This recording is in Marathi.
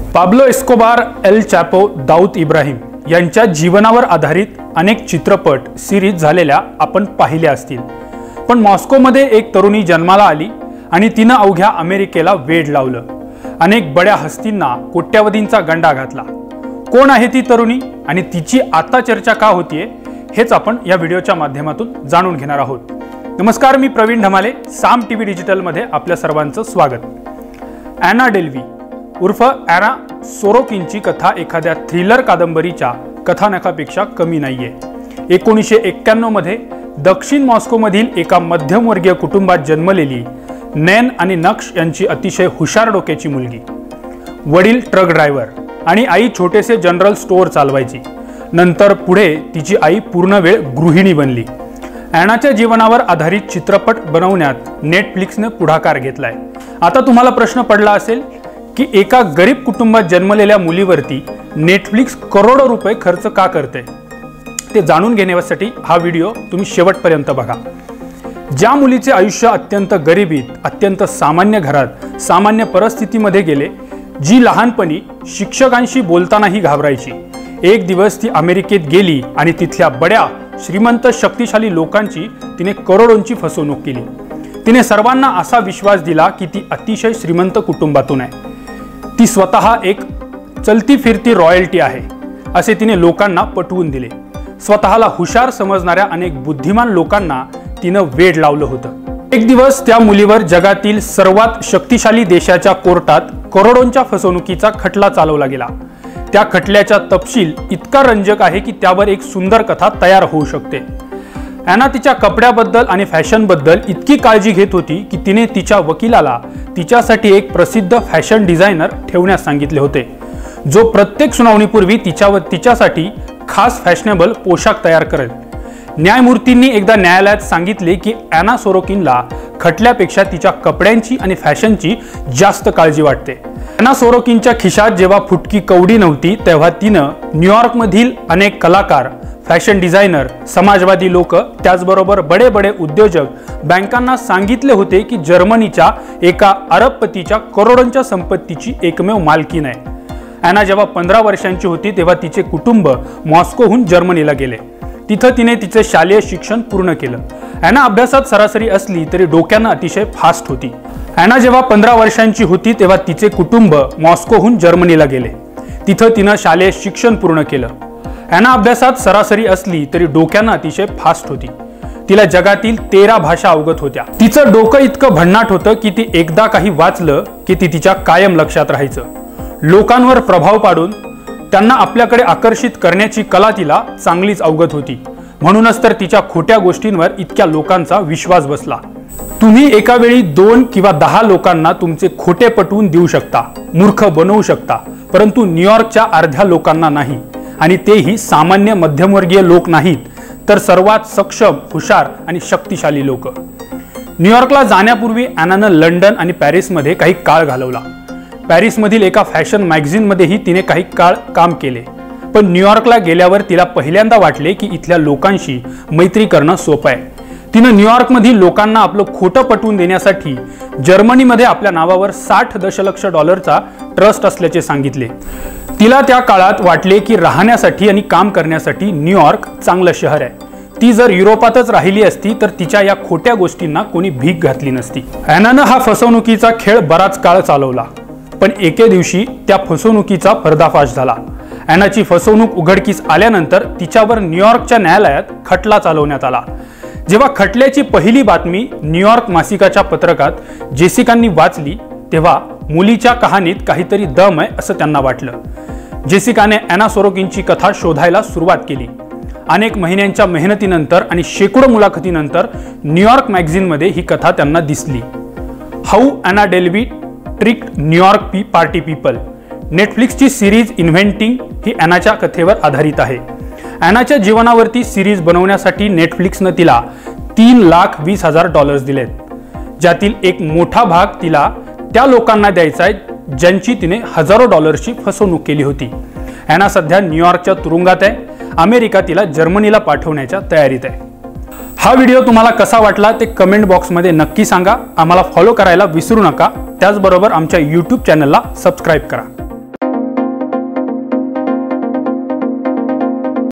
Pablo Escobar, El Chapo, Dawood Ibrahim यांच्या जीवनावर आधारित अनेक चित्रपट सिरीज झालेल्या आपण पाहिल्या असतील। पण मॉस्कोमध्ये एक तरुणी जन्माला आली आणि तिने अवघ्या अमेरिकेला वेड लावलं। अनेक बड्या हस्तींना कोट्यावधींचा गंडा घातला। कोण आहे ती तरुणी आणि तिची आता चर्चा का होतीये हेच आपण या व्हिडिओच्या माध्यमातून जाणून घेणार आहोत। नमस्कार, मी प्रवीण ढमाले, साम टीव्ही डिजिटल मध्ये आपल्या सर्वांचं स्वागत। ॲना डेल्व्ही उर्फ ॲना सोरोकिनची कथा एखाद्या थ्रिलर कादंबरीच्या कथानकापेक्षा कमी नाहीये। 1991 मध्ये दक्षिण मॉस्कोमधील एका मध्यमवर्गीय कुटुंबात जन्मलेली नैन आणि नक्श यांची अतिशय हुशार डोक्याची मुलगी। वडील ट्रक ड्रायव्हर आणि आई छोटेसे जनरल स्टोअर चालवायची। नंतर पुढे तिची आई पूर्णवेळ गृहिणी बनली। ॲनाच्या जीवनावर आधारित चित्रपट बनवण्यात नेटफ्लिक्सने पुढाकार घेतलाय। आता तुम्हाला प्रश्न पडला असेल की एका गरीब कुटुंबात जन्मलेल्या मुलीवरती नेटफ्लिक्स करोडो रुपये खर्च का करते? ते जाणून घेण्यासाठी हा व्हिडिओ तुम्ही शेवटपर्यंत बघा। ज्या मुलीचे आयुष्य अत्यंत गरिबीत, अत्यंत सामान्य घरात, सामान्य परिस्थितीमध्ये गेले, जी लहानपणी शिक्षकांशी बोलतानाही घाबरायची, एक दिवस ती अमेरिकेत गेली आणि तिथल्या बड्या श्रीमंत शक्तिशाली लोकांची तिने करोडोंची फसवणूक केली। तिने सर्वांना असा विश्वास दिला की ती अतिशय श्रीमंत कुटुंबातून आहे, ती स्वतः एक चलती फिरती रॉयल्टी आहे असे तिने लोकांना पटवून दिले। स्वतःला हुशार समजणाऱ्या अनेक बुद्धिमान लोकांना तिने वेड लावलं होतं। एक दिवस त्या मुलीवर जगातील सर्वात शक्तिशाली देशाच्या कोर्टात करोडोंच्या फसवणुकीचा खटला चालवला गेला। त्या खटल्याचा तपशील इतका रंजक आहे की त्यावर एक सुंदर कथा तयार होऊ शकते। ॲना तिच्या कपड्याबद्दल आणि फॅशनबद्दल इतकी काळजी घेत होती की तिने तिच्या वकिलाला तिच्यासाठी एक प्रसिद्ध फॅशन डिझायनर ठेवण्यास सांगितले होते, जो प्रत्येक सुनावणीपूर्वी तिच्यासाठी खास फॅशनेबल पोशाख तयार करेल। न्यायमूर्तींनी एकदा न्यायालयात सांगितले की ॲना सोरोकिनला खटल्यापेक्षा तिच्या कपड्यांची आणि फॅशनची जास्त काळजी वाटते। ॲना सोरोकिनच्या खिशात जेव्हा फुटकी कवडी नव्हती तेव्हा तिनं न्यूयॉर्कमधील अनेक कलाकार, फॅशन डिझायनर, समाजवादी लोक, त्याचबरोबर बडे बडे उद्योजक बँकांना सांगितले होते की जर्मनीच्या एका अरबपतीच्या करोडोंच्या संपत्तीची एकमेव मालकीण आहे। ॲना जेव्हा 15 वर्षांची होती तेव्हा तिचे कुटुंब मॉस्कोहून जर्मनीला गेले। तिथं तिने तिचे शालेय शिक्षण पूर्ण केलं। ॲना अभ्यासात सरासरी असली तरी डोक्यानं अतिशय फास्ट होती। ॲना जेव्हा 15 वर्षांची होती तेव्हा तिचे कुटुंब मॉस्कोहून जर्मनीला गेले। तिथं तिनं शालेय शिक्षण पूर्ण केलं। ॲना अभ्यासात सरासरी असली तरी डोक्यानं अतिशय फास्ट होती। तिला जगातील 13 भाषा अवगत होत्या। तिचं डोकं इतकं भन्नाट होतं की ती एकदा काही वाचलं की ती तिच्या कायम लक्षात राहायचं। लोकांवर प्रभाव पाडून त्यांना आपल्याकडे आकर्षित करण्याची कला तिला चांगलीच अवगत होती। म्हणूनच तर तिच्या खोट्या गोष्टींवर इतक्या लोकांचा विश्वास बसला। तुम्ही एका वेळी 2 किंवा 10 लोकांना तुमचे खोटे पटवून देऊ शकता, मूर्ख बनवू शकता, परंतु न्यूयॉर्कच्या अर्ध्या लोकांना नाही, आणि तेही सामान्य मध्यमवर्गीय लोक नाहीत, तर सर्वात सक्षम, हुशार आणि शक्तिशाली लोक। न्यूयॉर्कला जाण्यापूर्वी ॲनानं लंडन आणि पॅरिसमध्ये काही काळ घालवला। पॅरिसमधील एका फॅशन मॅगझिनमध्येही तिने काही काळ काम केले। पण न्यूयॉर्कला गेल्यावर तिला पहिल्यांदा वाटले की इथल्या लोकांशी मैत्री करणं सोपं आहे। तिनं न्यूयॉर्कमधील लोकांना आपलं खोटं पटवून देण्यासाठी जर्मनीमध्ये आपल्या नावावर $60 दशलक्ष ट्रस्ट असल्याचे सांगितले। तिला त्या काळात वाटले की राहण्यासाठी आणि काम करण्यासाठी न्यूयॉर्क चांगलं शहर आहे। ती जर युरोपातच राहिली असती तर तिच्या या खोट्या गोष्टींना कोणी भीक घातली नसती। ॲनानं हा फसवणुकीचा खेळ बराच काळ चालवला, पण एके दिवशी त्या फसवणुकीचा पर्दाफाश झाला। ॲनाची फसवणूक उघडकीस आल्यानंतर तिच्यावर न्यूयॉर्कच्या न्यायालयात खटला चालवण्यात आला। जेव्हा खटल्याची पहिली बातमी न्यूयॉर्क मासिकाच्या पत्रकात जेसिकांनी वाचली तेव्हा मुलीच्या कहाणीत काहीतरी दम आहे असं त्यांना वाटलं। जेसिकाने ॲना सोरोकिनची कथा शोधायला सुरुवात केली। अनेक महिन्यांच्या मेहनतीनंतर आणि शेकडो मुलाखतीनंतर न्यूयॉर्क मॅगझिनमध्ये ही कथा त्यांना दिसली। How Anna Delvey tricked New York party people, नेटफ्लिक्सची सिरीज इन्व्हेंटिंग ही ॲनाच्या कथेवर आधारित आहे। ॲनाच्या जीवनावरती सिरीज बनवण्यासाठी नेटफ्लिक्सनं तिला $3,20,000 दिलेत, ज्यातील एक मोठा भाग तिला त्या लोकांना द्यायचा आहे ज्यांची तिने हजारो डॉलर्सची फसवणूक केली होती। ॲना सध्या न्यूयॉर्कच्या तुरुंगात आहे। अमेरिका तिला जर्मनीला पाठवण्याच्या तयारीत आहे। हा व्हिडिओ तुम्हाला कसा वाटला ते कमेंट बॉक्समध्ये नक्की सांगा। आम्हाला फॉलो करायला विसरू नका। त्याचबरोबर आमच्या YouTube चॅनलला सबस्क्राइब करा।